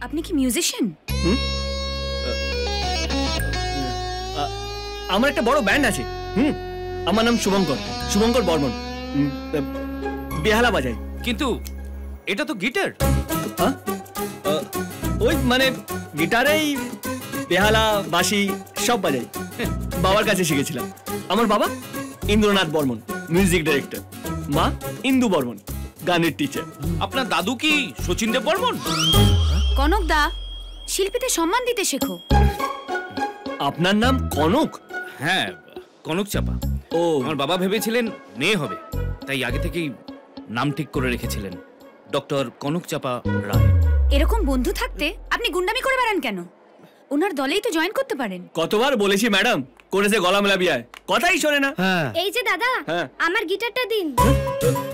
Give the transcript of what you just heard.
আপনি কি মিউজিশিয়ান? আমার একটা বড় ব্যান্ড আছে। আমার নাম শুভঙ্কর বর্মন। বেহালা বাজাই। কিন্তু এটা তো গিটার। ওই মানে গিটারেই বেহালা বাঁশি সব বাজাই। বাবার কাছে শিখেছিলাম। আমার বাবা ইন্দ্রনাথ বর্মন, মিউজিক ডাইরেক্টর। মা ইন্দু বর্মন, গানের টিচার। আপনার দাদু কি শচীন দেব বর্মন? কনক দা, শিল্পীদের সম্মান দিতে শেখো। আপনার নাম কনক? হ্যাঁ, কনক চাপা। ও, আমার বাবা ভেবেছিলেন মেয়ে হবে, তাই আগে থেকেই নাম ঠিক করে রেখেছিলেন ডক্টর কনক চাপা রায়। এরকম বন্ধু থাকতে আপনি গুন্ডামি করে বেড়ান কেন? ওনার দলেই তো জয়েন করতে পারেন। কতবার বলেছি ম্যাডাম, করেছে গলা মেলাবি আয়, কথাই শোনে না। এই যে দাদা, আমার গিটারটা দিন।